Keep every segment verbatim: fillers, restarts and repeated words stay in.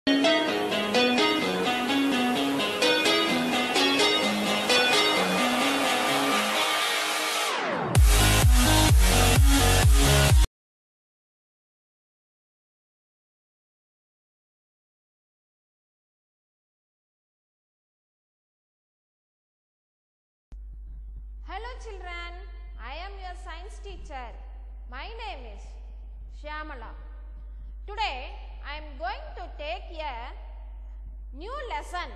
Hello children, I am your science teacher. My name is Shyamala. Today I am going to take a new lesson,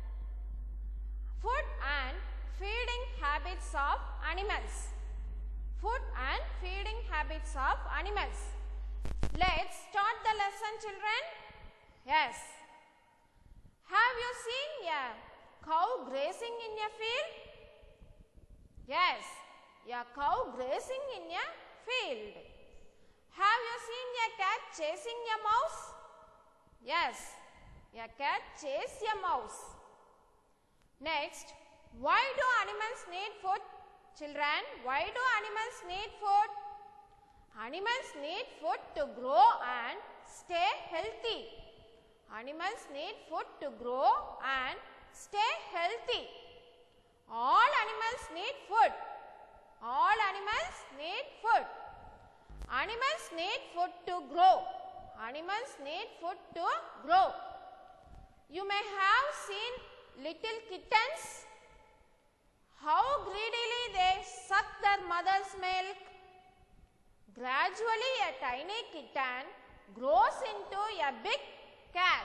food and feeding habits of animals. Food and feeding habits of animals. Let's start the lesson children. Yes. Have you seen a cow grazing in a field? Yes, a cow grazing in a field. Have you seen a cat chasing a mouse? Yes, a cat chases a mouse. Next, why do animals need food? Children, why do animals need food? Animals need food to grow and stay healthy. Animals need food to grow and stay healthy. All animals need food. All animals need food. Animals need food to grow. Animals need food to grow. You may have seen little kittens. How greedily they suck their mother's milk. Gradually a tiny kitten grows into a big cat.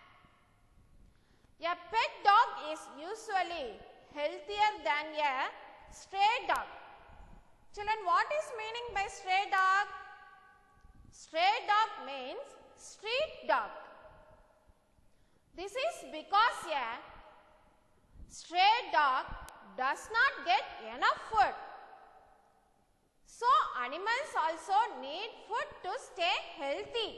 A pet dog is usually healthier than a stray dog. Children, what is meaning by stray dog? Stray dog means street dog. This is because a stray dog does not get enough food. So, animals also need food to stay healthy.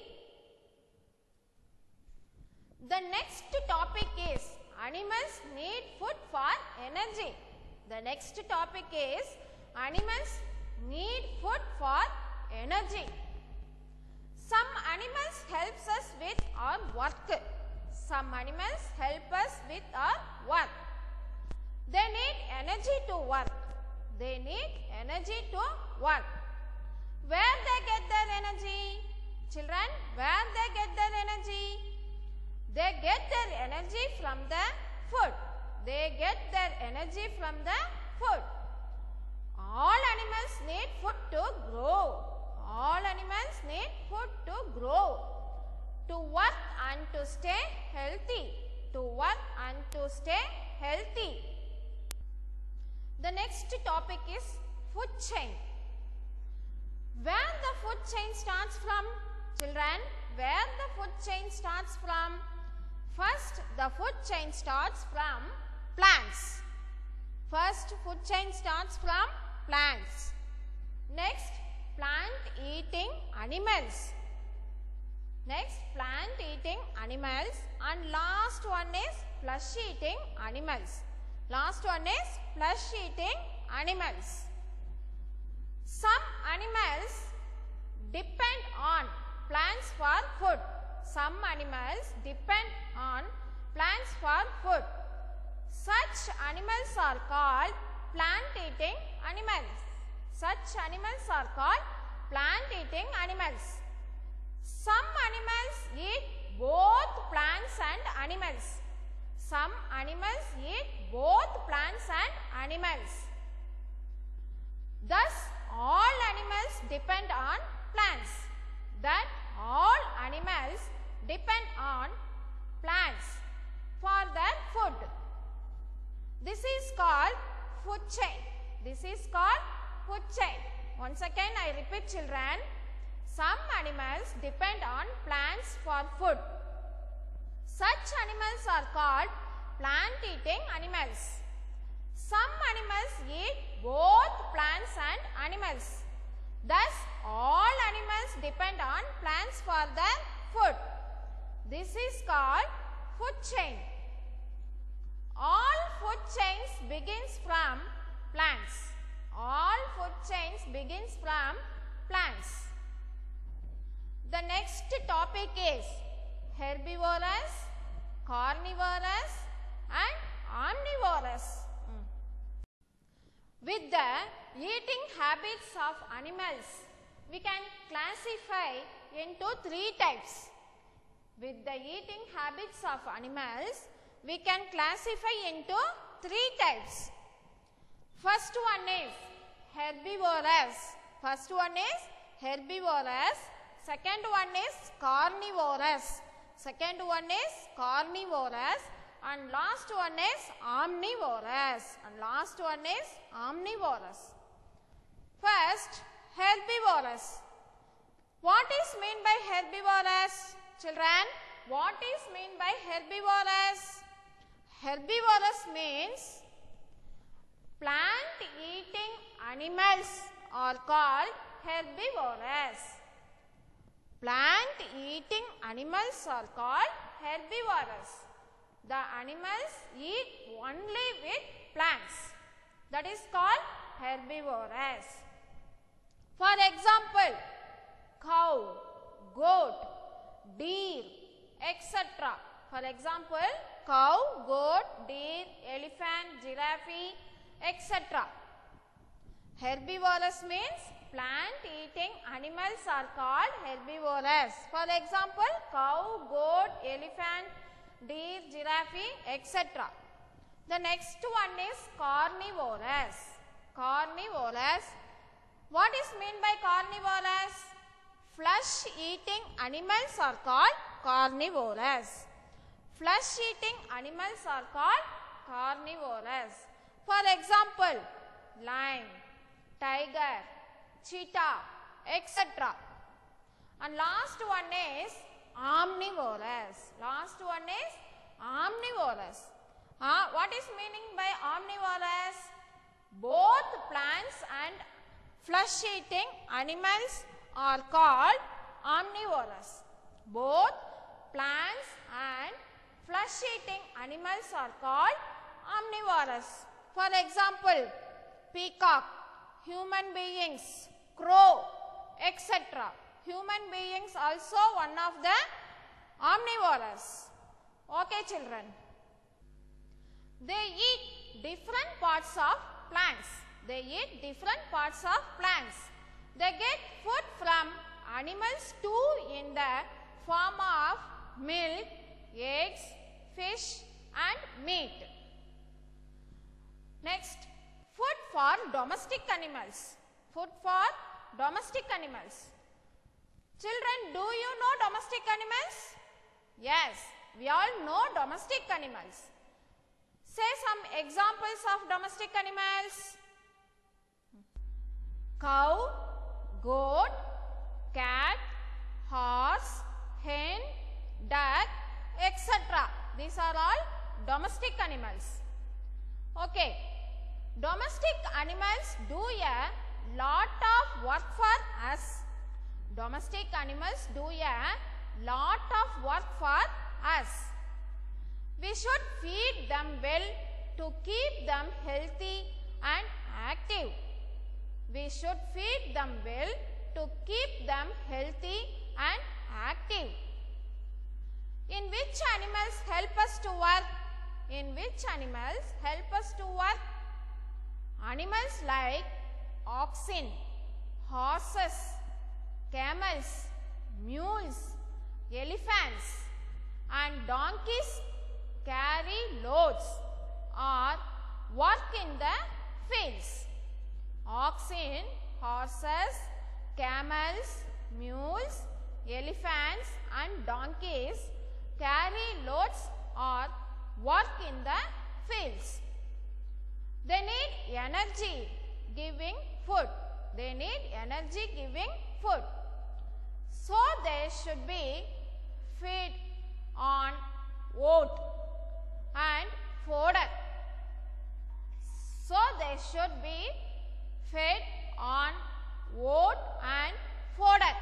The next topic is animals need food for energy. The next topic is animals need food for energy. Some animals helps us with our work. Some animals help us with our work. They need energy to work. They need energy to work. Where they get their energy? Children, where they get their energy? They get their energy from the food. They get their energy from the food. All animals need food to grow. All animals need food to grow, to work and to stay healthy. To work and to stay healthy. The next topic is food chain. Where the food chain starts from? Children, where the food chain starts from? First, the food chain starts from plants. First, food chain starts from plants. Next, plant eating animals. Next, plant eating animals. And last one is flesh eating animals. Last one is flesh eating animals. Some animals depend on plants for food. Some animals depend on plants for food. Such animals are called plant eating animals. Such animals are called plant eating animals. Some animals eat both plants and animals. Some animals eat both plants and animals. Thus, all animals depend on plants. That all animals depend on plants for their food. This is called food chain. This is called food chain. Once again I repeat children, some animals depend on plants for food. Such animals are called plant eating animals. Some animals eat both plants and animals. Thus, all animals depend on plants for their food. This is called food chain. All food chains begins from plants. All food chains begins from plants. The next topic is herbivorous, carnivorous and omnivorous. Mm. With the eating habits of animals, we can classify into three types. With the eating habits of animals, we can classify into three types. First one is herbivorous. First one is herbivorous. Second one is carnivorous. Second one is carnivorous. And last one is omnivorous. And last one is omnivorous. First, herbivorous. What is meant by herbivorous? Children, what is meant by herbivorous? Herbivorous means plant eating animals are called herbivorous. Plant eating animals are called herbivorous. The animals eat only with plants. That is called herbivorous. For example, cow, goat, deer, et cetera. For example, cow, goat, deer, elephant, giraffe, et cetera. Herbivorous means plant eating animals are called herbivorous. For example, cow, goat, elephant, deer, giraffe, et cetera. The next one is carnivorous. Carnivorous. What is meant by carnivorous? Flesh eating animals are called carnivorous. Flesh eating animals are called carnivorous. For example, lion, tiger, cheetah, et cetera. And last one is omnivorous. Last one is omnivorous. Uh, what is meaning by omnivorous? Both plants and flesh eating animals are called omnivorous. Both plants and flesh eating animals are called omnivorous. For example, peacock, human beings, crow, et cetera. Human beings also one of the omnivorous. Okay, children. They eat different parts of plants. They eat different parts of plants. They get food from animals too in the form of milk, eggs, fish and meat. Next, food for domestic animals. Food for domestic animals. Children, do you know domestic animals? Yes, we all know domestic animals. Say some examples of domestic animals. Cow, goat, cat, horse, hen, duck, et cetera. These are all domestic animals. Okay. Domestic animals do a lot of work for us. Domestic animals do a lot of work for us. We should feed them well to keep them healthy and active. We should feed them well to keep them healthy and active. In which animals help us to work? In which animals help us to work? Animals like oxen, horses, camels, mules, elephants and donkeys carry loads or work in the fields. Oxen, horses, camels, mules, elephants and donkeys carry loads or work in the fields. They need energy giving food. They need energy giving food. So they should be fed on oat and fodder. So they should be fed on oat and fodder.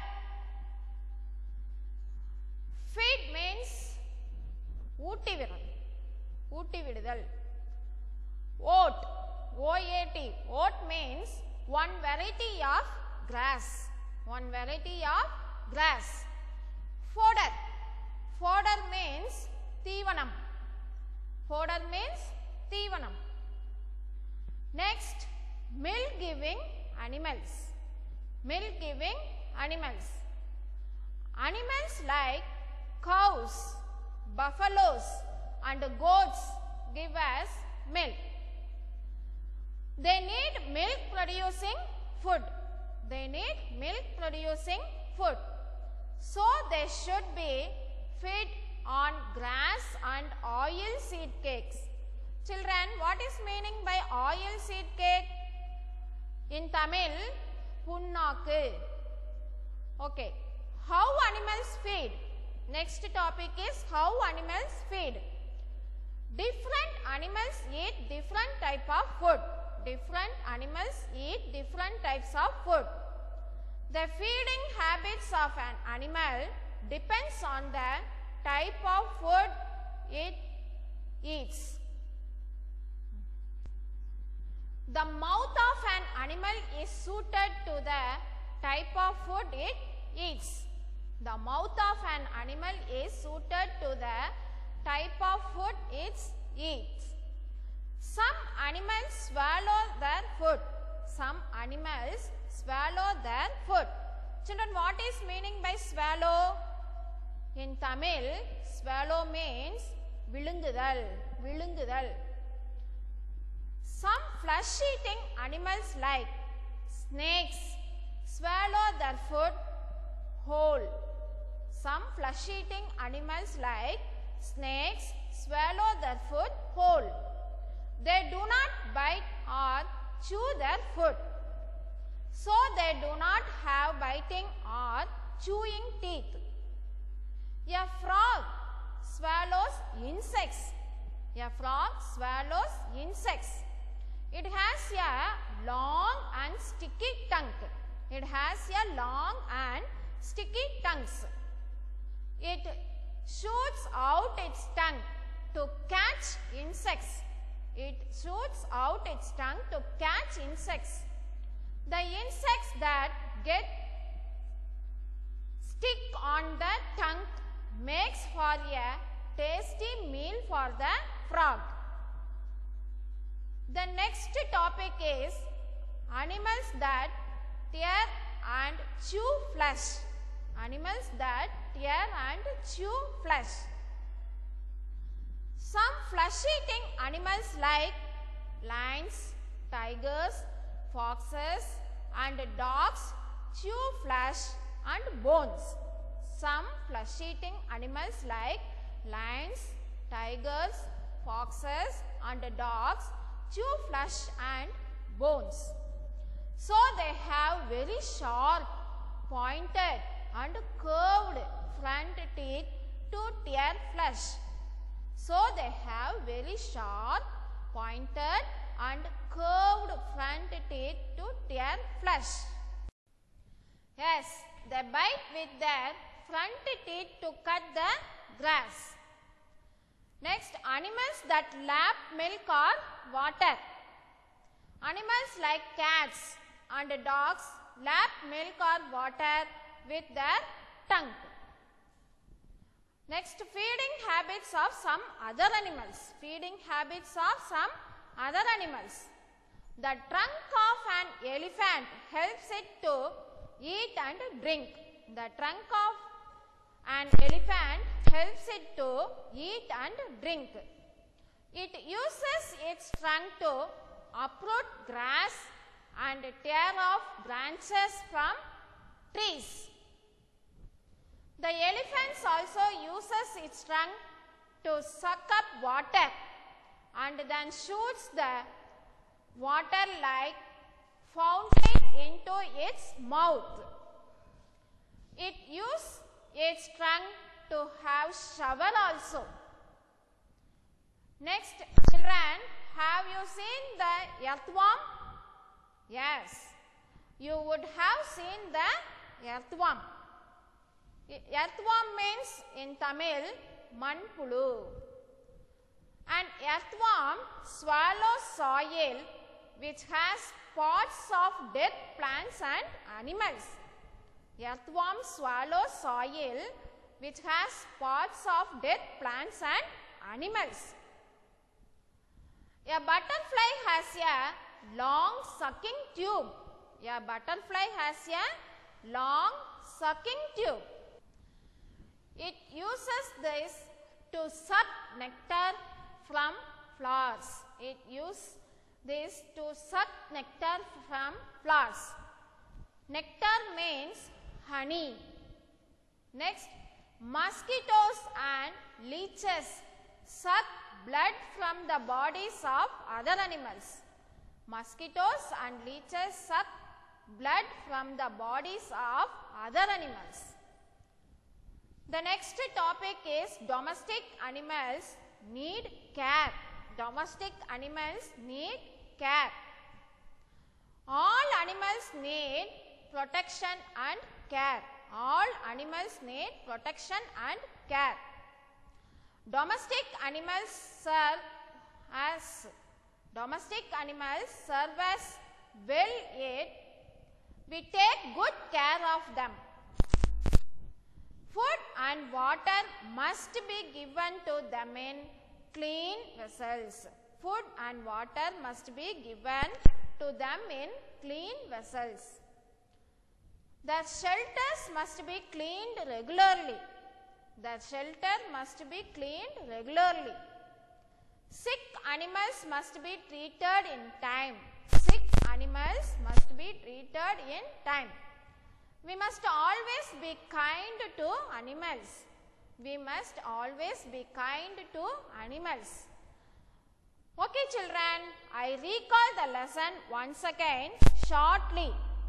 Feed means ஊட்டி விடுதல். ஊட்டி விடுதல். Oat, O A T. Oat means one variety of grass. One variety of grass. Fodder. Fodder means Teevanam. Fodder means Teevanam. Next, milk giving animals. Milk giving animals. Animals like cows, buffaloes and goats give us milk. They need milk producing food. They need milk producing food. So they should be fed on grass and oil seed cakes. Children, what is meaning by oil seed cake? In Tamil, punnakku. Okay. How animals feed? Next topic is how animals feed. Different animals eat different type of food. Different animals eat different types of food. The feeding habits of an animal depends on the type of food it eats. The mouth of an animal is suited to the type of food it eats. The mouth of an animal is suited to the type of food it eats. Some animals swallow their food. Some animals swallow their food. Children, what is meaning by swallow? In Tamil, swallow means vilungudal, vilungudal. Some flesh-eating animals like snakes swallow their food whole. Some flesh-eating animals like snakes swallow their food whole. They do not bite or chew their food. So they do not have biting or chewing teeth. A frog swallows insects. A frog swallows insects. It has a long and sticky tongue. It has a long and sticky tongues. It shoots out its tongue to catch insects. It shoots out its tongue to catch insects. The insects that get stick on the tongue makes for a tasty meal for the frog. The next topic is animals that tear and chew flesh. Animals that tear and chew flesh. Some flesh-eating animals like lions, tigers, foxes and dogs chew flesh and bones. Some flesh-eating animals like lions, tigers, foxes and dogs chew flesh and bones. So they have very sharp, pointed and curved front teeth to tear flesh. So they have very sharp, pointed and curved front teeth to tear flesh. Yes, they bite with their front teeth to cut the grass. Next, animals that lap milk or water. Animals like cats and dogs lap milk or water with their tongue. Next, feeding habits of some other animals. Feeding habits of some other animals. The trunk of an elephant helps it to eat and drink. The trunk of an elephant helps it to eat and drink. It uses its trunk to uproot grass and tear off branches from trees. The elephant also uses its trunk to suck up water and then shoots the water like fountain into its mouth. It uses its trunk to have shovel also. Next, children, have you seen the earthworm? Yes, you would have seen the earthworm. Earthworm means in Tamil, manpulu. An earthworm swallows soil which has parts of dead plants and animals. Earthworm swallows soil which has parts of dead plants and animals. A butterfly has a long sucking tube. A butterfly has a long sucking tube. It uses this to suck nectar from flowers. It uses this to suck nectar from flowers. Nectar means honey. Next, mosquitoes and leeches suck blood from the bodies of other animals. Mosquitoes and leeches suck blood from the bodies of other animals. The next topic is domestic animals need care. Domestic animals need care. All animals need protection and care. All animals need protection and care. Domestic animals serve as domestic animals serve as well aid. We take good care of them. Food and water must be given to them in clean vessels. Food and water must be given to them in clean vessels. The shelters must be cleaned regularly. The shelter must be cleaned regularly. Sick animals must be treated in time. Sick animals must be treated in time. We must always be kind to animals. We must always be kind to animals. Okay children, I recall the lesson once again shortly.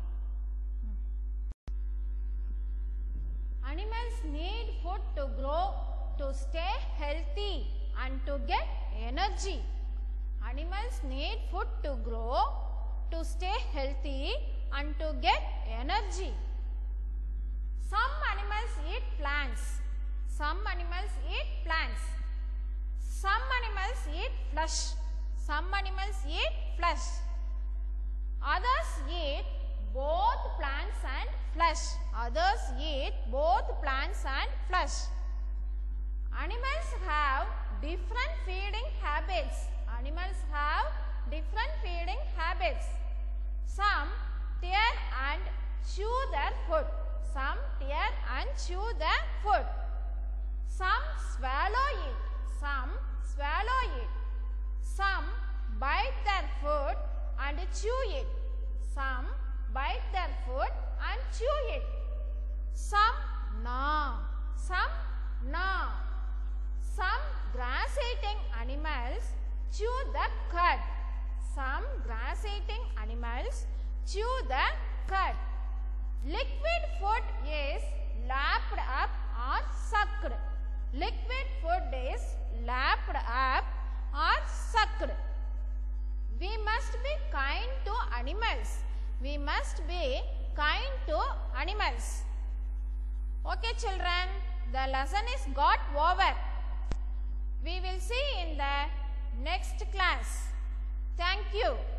Animals need food to grow, to stay healthy and to get energy. Animals need food to grow, to stay healthy and to get energy. Some animals eat plants. Some animals eat plants. Some animals eat flesh. Some animals eat flesh. Others eat both plants and flesh. Others eat both plants and flesh. Animals have different feeding habits. Animals have different feeding habits. Some tear and chew their food. Some tear and chew their food. Some swallow it. Some swallow it. Some bite their food and chew it. Some bite their food and chew it. Some gnaw. Some gnaw. Some grass-eating animals chew the cud. Some grass-eating animals chew the cud. Liquid food is lapped up or sucked. Liquid food is lapped up or sucked. We must be kind to animals. We must be kind to animals. Okay children, the lesson is got over. We will see in the next class. Thank you.